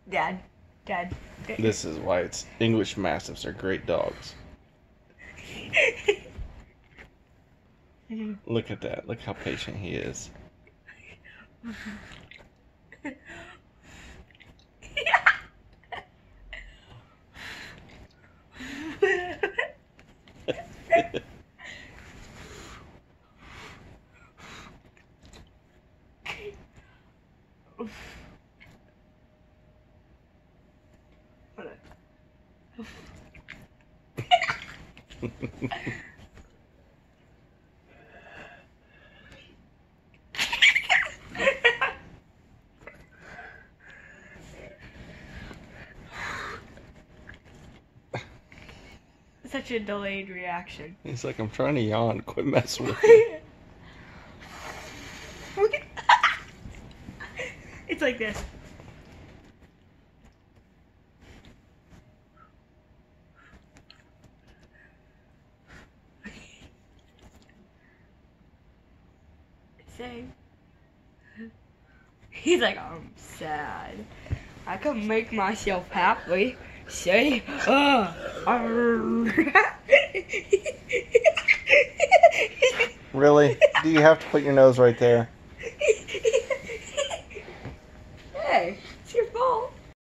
Dad. This is why it's English Mastiffs are great dogs. Look at that. Look how patient he is. Such a delayed reaction. He's like, I'm trying to yawn. Quit messing with me. It's like this. Same. He's like, I'm sad. I can make myself happy. Say, Really? Do you have to put your nose right there?